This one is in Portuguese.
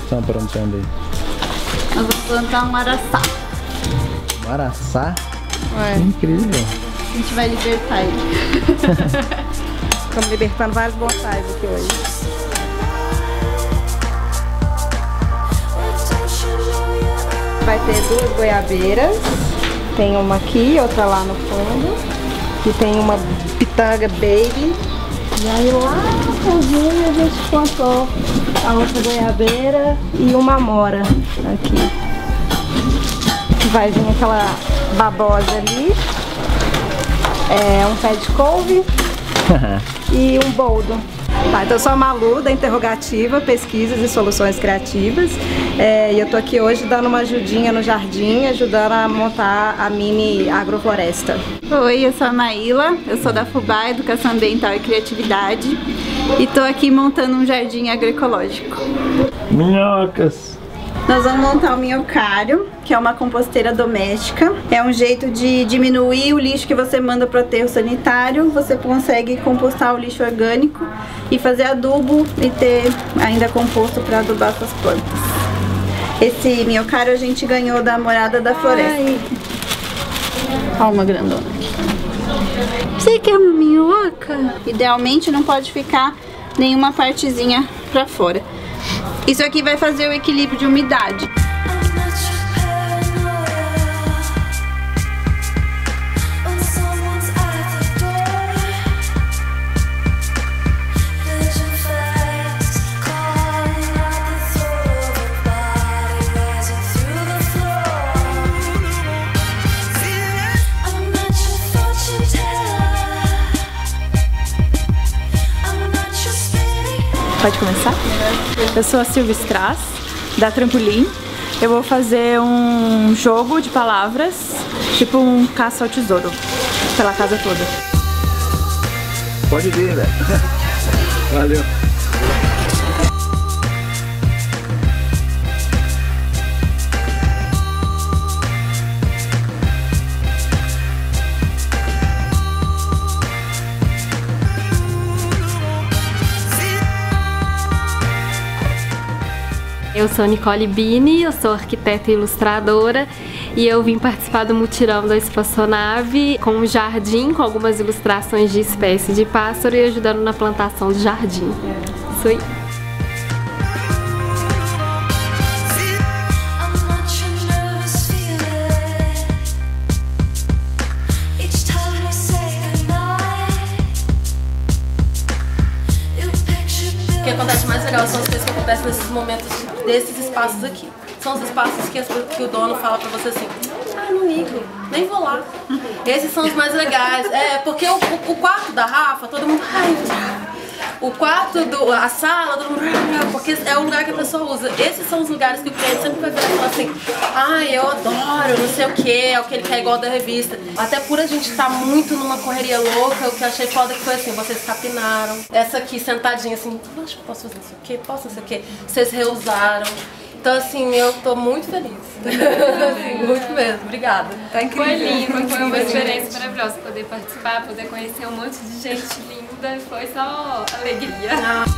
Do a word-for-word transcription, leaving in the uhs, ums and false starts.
estão aprontando aí? Nós vamos plantar um araçá. Um araçá? Ué. Incrível. A gente vai libertar ele. Estamos libertando vários bonsais aqui hoje. Vai ter duas goiabeiras. Tem uma aqui, outra lá no fundo. E tem uma pitanga baby. E aí lá no fundinho a gente plantou a outra goiabeira e uma amora aqui. Vai vir aquela babosa ali. É um pé de couve e um boldo. Tá, então eu sou a Malu, da Interrogativa, Pesquisas e Soluções Criativas. É, e eu tô aqui hoje dando uma ajudinha no jardim, ajudando a montar a mini agrofloresta. Oi, eu sou a Maíla, eu sou da Fubá, Educação Ambiental e Criatividade. E tô aqui montando um jardim agroecológico. Minhocas! Nós vamos montar o minhocário, que é uma composteira doméstica. É um jeito de diminuir o lixo que você manda para o aterro sanitário. Você consegue compostar o lixo orgânico e fazer adubo e ter ainda composto para adubar suas plantas. Esse minhocário a gente ganhou da Morada da Floresta. Ai. Olha uma grandona aqui. Você quer uma minhoca? Idealmente não pode ficar nenhuma partezinha para fora. Isso aqui vai fazer o equilíbrio de umidade. Pode começar? Eu sou a Silvia Strass, da Trampolim. Eu vou fazer um jogo de palavras, tipo um caça ao tesouro, pela casa toda. Pode vir, velho. Valeu. Eu sou Nicole Bini, eu sou arquiteta e ilustradora e eu vim participar do mutirão da Espaçonave com um jardim, com algumas ilustrações de espécies de pássaro e ajudando na plantação do jardim. Isso aí. O que acontece mais legal são as coisas que acontecem nesses momentos, desses espaços aqui. São os espaços que, as, que o dono fala pra você assim, ah, não ligo, nem vou lá. Esses são os mais legais. É, porque o, o, o quarto da Rafa, todo mundo, ai, o quarto, do, a sala, todo mundo, porque é o lugar que a pessoa usa. Esses são os lugares que o cliente sempre vai ver e falar assim, ai, eu adoro, não sei o que, é o que ele quer igual da revista. Até por a gente estar tá muito numa correria louca, o que eu achei foda que foi assim, vocês capinaram. Essa aqui sentadinha assim, acho que posso fazer isso aqui, posso isso aqui. Vocês reusaram. Então assim, eu tô muito feliz. assim, muito mesmo, obrigada. Tá incrível. Foi lindo, foi uma experiência maravilhosa poder participar, poder conhecer um monte de gente linda, foi só alegria. Ah.